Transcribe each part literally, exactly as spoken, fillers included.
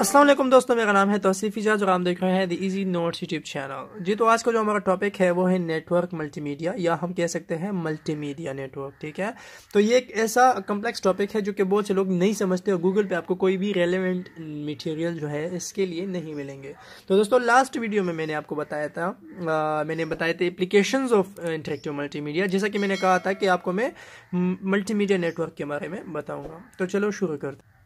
अस्सलाम वालेकुम दोस्तों, मेरा नाम है तौसीफ इजाज और आप देख रहे हैं the Easy Notes YouTube channel. जी तो आज का जो हमारा टॉपिक है वो है नेटवर्क मल्टीमीडिया, या हम कह सकते हैं मल्टीमीडिया नेटवर्क। ठीक है, तो ये एक ऐसा कम्प्लेक्स टॉपिक है जो कि बहुत से लोग नहीं समझते और गूगल पे आपको कोई भी रेलेवेंट मटेरियल जो है इसके लिए नहीं मिलेंगे। तो दोस्तों लास्ट वीडियो में मैंने आपको बताया था आ, मैंने बताए थे एप्लीकेशंस ऑफ इंटरेक्टिव मल्टीमीडिया, जैसा कि मैंने कहा था कि आपको मैं मल्टीमीडिया नेटवर्क के बारे में बताऊँगा। तो चलो शुरू करते हैं।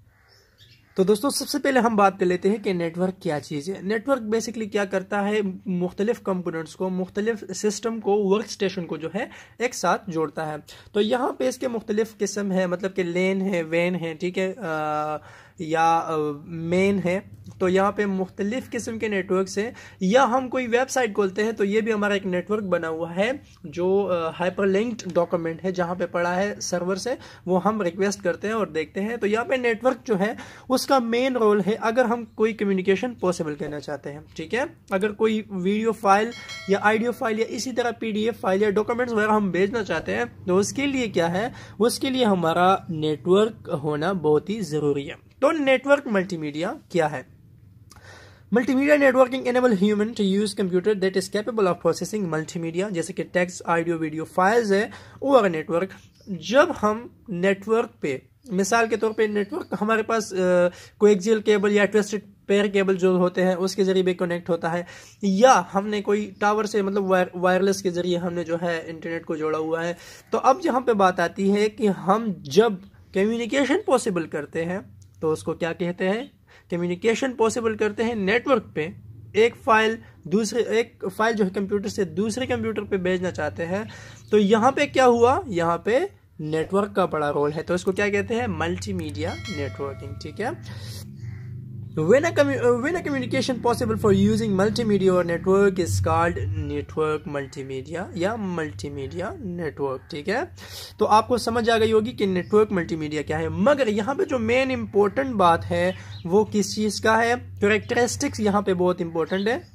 तो दोस्तों सबसे पहले हम बात कर लेते हैं कि नेटवर्क क्या चीज़ है। नेटवर्क बेसिकली क्या करता है, मुख्तलिफ कंपोनेंट्स को, मुख्तलिफ सिस्टम को, वर्क स्टेशन को जो है एक साथ जोड़ता है। तो यहाँ पे इसके मुख्तलिफ किस्म है, मतलब कि लेन है, वैन है, ठीक है, आ, या मेन है। तो यहाँ पे मुख्तलिफ किस्म के नेटवर्क्स हैं। या हम कोई वेबसाइट खोलते हैं तो ये भी हमारा एक नेटवर्क बना हुआ है जो हाइपरलिंक्ड डॉक्यूमेंट है, जहाँ पे पड़ा है सर्वर से, वो हम रिक्वेस्ट करते हैं और देखते हैं। तो यहाँ पे नेटवर्क जो है उसका मेन रोल है अगर हम कोई कम्युनिकेशन पॉसिबल करना चाहते हैं। ठीक है, अगर कोई वीडियो फाइल या ऑडियो फाइल या इसी तरह पीडीएफ फाइल या डॉक्यूमेंट्स वगैरह हम भेजना चाहते हैं तो उसके लिए क्या है, उसके लिए हमारा नेटवर्क होना बहुत ही ज़रूरी है। तो नेटवर्क मल्टीमीडिया क्या है? Multimedia networking enable human to use computer that is capable of processing multimedia, जैसे कि टेक्स्ट, ऑडियो, वीडियो फाइल्स है ओवर नेटवर्क। जब हम नेटवर्क पे, मिसाल के तौर पे नेटवर्क हमारे पास कोएक्सियल केबल या ट्विस्टेड पेयर केबल जो होते हैं उसके जरिए भी कनेक्ट होता है, या हमने कोई टावर से मतलब वायर वायरलेस के जरिए हमने जो है इंटरनेट को जोड़ा हुआ है। तो अब यहाँ पे बात आती है कि हम जब कम्युनिकेशन पॉसिबल करते हैं तो उसको क्या कहते हैं? कम्युनिकेशन पॉसिबल करते हैं नेटवर्क पे। एक फाइल दूसरे एक फाइल जो है कंप्यूटर से दूसरे कंप्यूटर पे भेजना चाहते हैं तो यहाँ पे क्या हुआ, यहाँ पे नेटवर्क का बड़ा रोल है। तो इसको क्या कहते हैं? Multimedia networking. ठीक है, When a, when a communication possible for using multimedia or network is called network multimedia या multimedia network। ठीक है, तो आपको समझ आ गई होगी कि नेटवर्क मल्टीमीडिया क्या है। मगर यहाँ पे जो मेन इंपॉर्टेंट बात है वो किस चीज़ का है? कैरेक्टरिस्टिक्स यहाँ पे बहुत इंपॉर्टेंट है।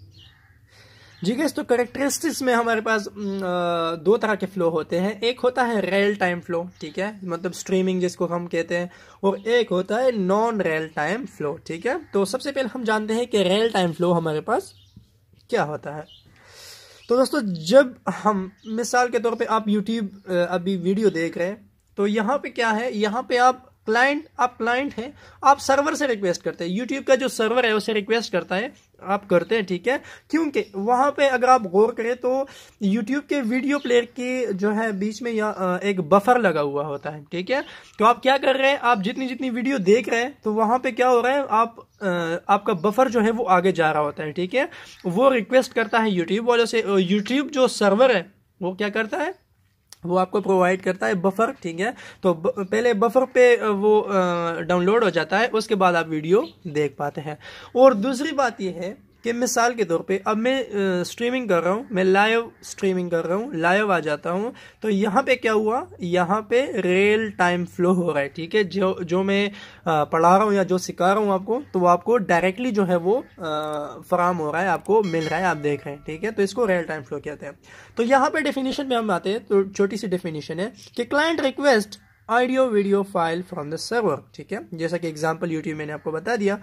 जी गैस, तो कैरेक्टरिस्टिक्स में हमारे पास दो तरह के फ्लो होते हैं। एक होता है रियल टाइम फ्लो, ठीक है, मतलब स्ट्रीमिंग जिसको हम कहते हैं, और एक होता है नॉन रियल टाइम फ्लो। ठीक है, तो सबसे पहले हम जानते हैं कि रियल टाइम फ्लो हमारे पास क्या होता है। तो दोस्तों जब हम, मिसाल के तौर पे आप यूट्यूब अभी वीडियो देख रहे हैं तो यहाँ पे क्या है, यहाँ पे आप क्लाइंट आप क्लाइंट हैं, आप सर्वर से रिक्वेस्ट करते हैं। यूट्यूब का जो सर्वर है उसे रिक्वेस्ट करता है, आप करते हैं। ठीक है, क्योंकि वहां पे अगर आप गौर करें तो यूट्यूब के वीडियो प्लेयर के जो है बीच में या एक बफर लगा हुआ होता है। ठीक है, तो आप क्या कर रहे हैं, आप जितनी जितनी वीडियो देख रहे हैं तो वहां पे क्या हो रहा है, आप आपका बफर जो है वो आगे जा रहा होता है। ठीक है, वो रिक्वेस्ट करता है यूट्यूब वालों से। यूट्यूब जो सर्वर है वो क्या करता है, वो आपको प्रोवाइड करता है बफर। ठीक है, तो ब, पहले बफर पे वो डाउनलोड हो जाता है, उसके बाद आप वीडियो देख पाते हैं। और दूसरी बात ये है कि मिसाल के तौर पे अब मैं स्ट्रीमिंग कर रहा हूँ, मैं लाइव स्ट्रीमिंग कर रहा हूँ, लाइव आ जाता हूँ, तो यहाँ पे क्या हुआ, यहाँ पे रियल टाइम फ्लो हो रहा है। ठीक है, जो जो मैं पढ़ा रहा हूँ या जो सिखा रहा हूँ आपको, तो वो आपको डायरेक्टली जो है वो फराम हो रहा है, आपको मिल रहा है, आप देख रहे हैं। ठीक है, तो इसको रियल टाइम फ्लो कहते हैं। तो यहाँ पे डेफिनेशन में हम आते हैं, तो छोटी सी डेफिनेशन है कि client request audio video file from the server. ठीक है, जैसा कि एग्जाम्पल यूट्यूब मैंने आपको बता दिया।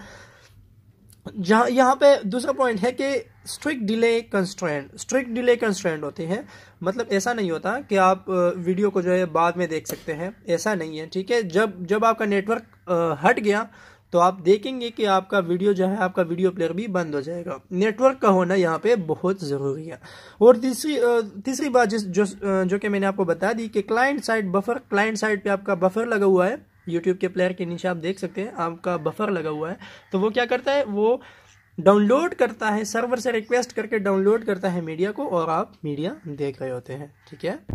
जहाँ यहाँ पे दूसरा पॉइंट है कि strict delay constraint, strict delay constraint होते हैं। मतलब ऐसा नहीं होता कि आप वीडियो को जो है बाद में देख सकते हैं, ऐसा नहीं है। ठीक है, जब जब आपका नेटवर्क हट गया तो आप देखेंगे कि आपका वीडियो जो है, आपका वीडियो प्लेयर भी बंद हो जाएगा। नेटवर्क का होना यहाँ पे बहुत ज़रूरी है। और तीसरी तीसरी बात जिस जो जो कि मैंने आपको बता दी कि client side buffer, client side पे आपका बफर लगा हुआ है, यूट्यूब के प्लेयर के नीचे आप देख सकते हैं आपका बफर लगा हुआ है। तो वो क्या करता है, वो डाउनलोड करता है, सर्वर से रिक्वेस्ट करके डाउनलोड करता है मीडिया को, और आप मीडिया देख रहे होते हैं। ठीक है,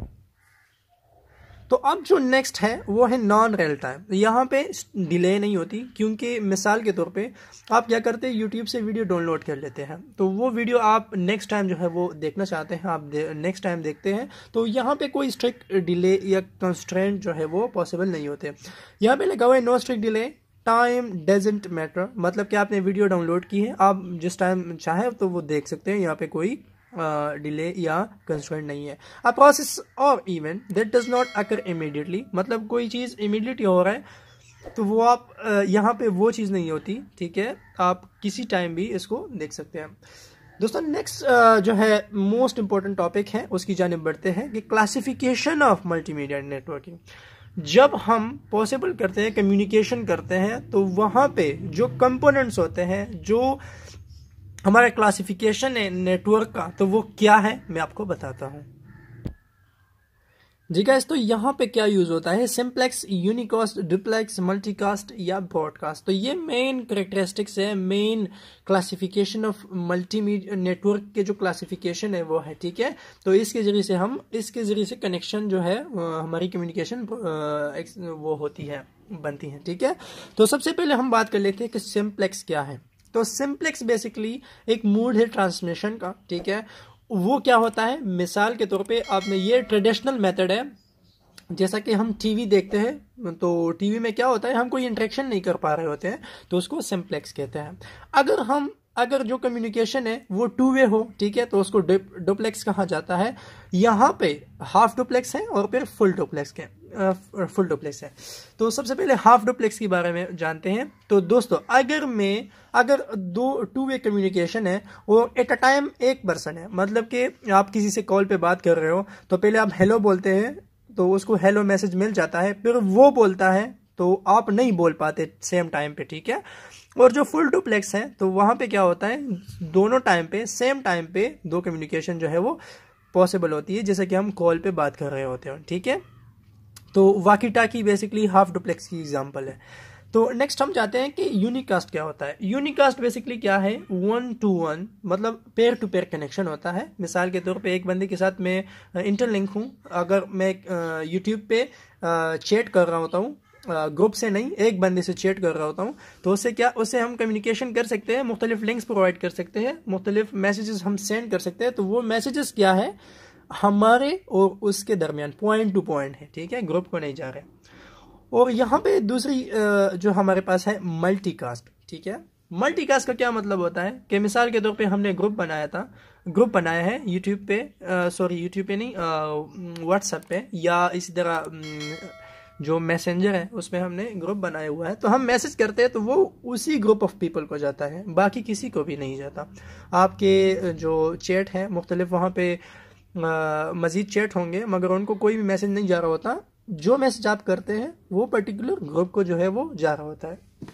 तो अब जो नेक्स्ट है वो है नॉन रियल टाइम। यहाँ पे डिले नहीं होती, क्योंकि मिसाल के तौर पे आप क्या करते हैं, यूट्यूब से वीडियो डाउनलोड कर लेते हैं, तो वो वीडियो आप नेक्स्ट टाइम जो है वो देखना चाहते हैं, आप नेक्स्ट टाइम देखते हैं, तो यहाँ पे कोई स्ट्रिक्ट डिले या कंस्ट्रेंट जो है वो पॉसिबल नहीं होते। यहाँ पे लगा हुआ है no strict delay, time doesn't matter, मतलब कि आपने वीडियो डाउनलोड की है, आप जिस टाइम चाहें तो वो देख सकते हैं, यहाँ पे कोई डिले या कंस्ट्रेंट नहीं है। अ प्रोसेस और event that does not occur immediately, मतलब कोई चीज़ इमीडिएटली हो रहा है तो वो आप यहाँ पे वो चीज़ नहीं होती, ठीक है, आप किसी टाइम भी इसको देख सकते हैं। दोस्तों नेक्स्ट जो है मोस्ट इम्पोर्टेंट टॉपिक है उसकी जानिब बढ़ते हैं कि क्लासिफिकेशन ऑफ मल्टीमीडिया नेटवर्किंग। जब हम पॉसिबल करते हैं, कम्युनिकेशन करते हैं, तो वहाँ पे जो कंपोनेंट्स होते हैं, जो हमारा क्लासिफिकेशन है नेटवर्क का, तो वो क्या है मैं आपको बताता हूँ। जी गाइस, तो यहाँ पे क्या यूज होता है, सिंप्लेक्स, यूनिकास्ट, डुप्लेक्स, मल्टीकास्ट या ब्रॉडकास्ट। तो ये मेन कैरेक्टरिस्टिक्स है, main classification of multimedia network के जो क्लासिफिकेशन है वो है, ठीक है। तो इसके जरिए से हम इसके जरिए से कनेक्शन जो है हमारी कम्युनिकेशन वो होती है, बनती है, ठीक है। तो सबसे पहले हम बात कर लेते हैं कि सिंप्लेक्स क्या है। तो सिंप्लेक्स बेसिकली एक मोड है ट्रांसमिशन का, ठीक है। वो क्या होता है, मिसाल के तौर पे आपने, ये ट्रेडिशनल मेथड है, जैसा कि हम टीवी देखते हैं, तो टीवी में क्या होता है, हम कोई इंटरेक्शन नहीं कर पा रहे होते हैं, तो उसको सिंप्लेक्स कहते हैं। अगर हम अगर जो कम्युनिकेशन है वो टू वे हो, ठीक है, तो उसको डुप्लेक्स कहा जाता है। यहाँ पे हाफ डुप्लेक्स है और फिर फुल डुप्लेक्स के फुल डुप्लेक्स है। तो सबसे पहले हाफ डुप्लेक्स के बारे में जानते हैं। तो दोस्तों अगर मैं अगर दो टू वे कम्युनिकेशन है और एट अ टाइम एक पर्सन है, मतलब कि आप किसी से कॉल पे बात कर रहे हो, तो पहले आप हेलो बोलते हैं, तो उसको हेलो मैसेज मिल जाता है, फिर वो बोलता है, तो आप नहीं बोल पाते सेम टाइम पे, ठीक है। और जो फुल डुप्लेक्स है, तो वहां पे क्या होता है, दोनों टाइम पे सेम टाइम पे दो कम्युनिकेशन जो है वो पॉसिबल होती है, जैसे कि हम कॉल पे बात कर रहे होते हैं, ठीक है। तो walkie talkie basically half duplex की एग्जांपल है। तो नेक्स्ट हम जाते हैं कि यूनिकास्ट क्या होता है। यूनिकास्ट बेसिकली क्या है, वन टू वन, मतलब पेयर टू पेयर कनेक्शन होता है। मिसाल के तौर पे एक बंदे के साथ मैं इंटरलिंक हूँ, अगर मैं यूट्यूब पे चैट कर रहा होता हूँ, ग्रुप से नहीं, एक बंदे से चैट कर रहा होता हूँ, तो उससे क्या उससे हम कम्युनिकेशन कर सकते हैं, मुख्तलिफ लिंक्स प्रोवाइड कर सकते हैं, मुख्तलिफ मैसेजेस हम सेंड कर सकते हैं। तो वो मैसेजेस क्या है, हमारे और उसके दरमियान पॉइंट टू पॉइंट है, ठीक है, ग्रुप को नहीं जा रहे। और यहाँ पे दूसरी जो हमारे पास है मल्टीकास्ट, ठीक है। मल्टीकास्ट का क्या मतलब होता है कि मिसाल के तौर पे हमने ग्रुप बनाया था, ग्रुप बनाया है यूट्यूब पे, सॉरी यूट्यूब पे नहीं, व्हाट्सएप पे, या इसी तरह जो मैसेंजर है उसमें हमने ग्रुप बनाया हुआ है। तो हम मैसेज करते हैं तो वो उसी ग्रुप ऑफ पीपल को जाता है, बाकी किसी को भी नहीं जाता। आपके जो चैट है मुख्तलिफ, वहाँ पे मजीद चैट होंगे, मगर उनको कोई भी मैसेज नहीं जा रहा होता। जो मैसेज आप करते हैं वो पर्टिकुलर ग्रुप को जो है वो जा रहा होता है।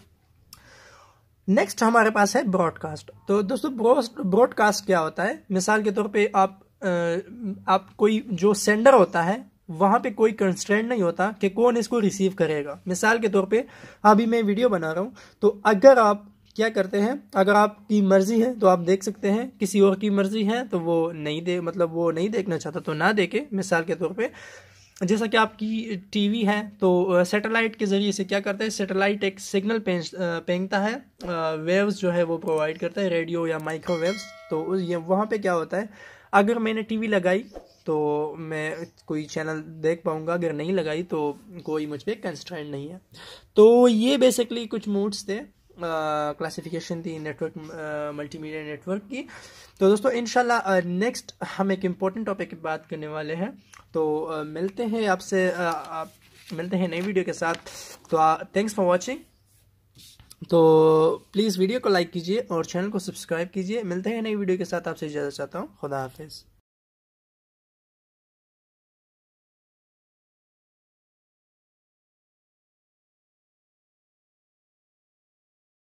नेक्स्ट हमारे पास है ब्रॉडकास्ट। तो दोस्तों ब्रॉडकास्ट क्या होता है, मिसाल के तौर पे आप आप कोई जो सेंडर होता है वहां पे कोई कंस्ट्रेंट नहीं होता कि कौन इसको रिसीव करेगा। मिसाल के तौर पे अभी मैं वीडियो बना रहा हूं, तो अगर आप क्या करते हैं, अगर आपकी मर्जी है तो आप देख सकते हैं, किसी और की मर्जी है तो वो नहीं दे मतलब वो नहीं देखना चाहता तो ना देखे। मिसाल के तौर पे जैसा कि आपकी टीवी है, तो सैटेलाइट के जरिए से क्या करता है, सैटेलाइट एक सिग्नल फेंकता है, वेव्स जो है वो प्रोवाइड करता है, रेडियो या माइक्रोवेव्स। तो ये वहाँ पे क्या होता है, अगर मैंने टीवी लगाई तो मैं कोई चैनल देख पाऊंगा, अगर नहीं लगाई तो कोई मुझ पर कंस्ट्रेंट नहीं है। तो ये बेसिकली कुछ मोड्स थे, क्लासिफिकेशन थी नेटवर्क मल्टीमीडिया नेटवर्क की। तो दोस्तों इंशाल्लाह नेक्स्ट हम एक इम्पोर्टेंट टॉपिक की बात करने वाले हैं। तो uh, मिलते हैं आपसे uh, आप मिलते हैं नई वीडियो के साथ। तो थैंक्स फॉर वाचिंग। तो प्लीज़ वीडियो को लाइक कीजिए और चैनल को सब्सक्राइब कीजिए। मिलते हैं नई वीडियो के साथ, आपसे इजाज़त चाहता हूँ। खुदा हाफिज़।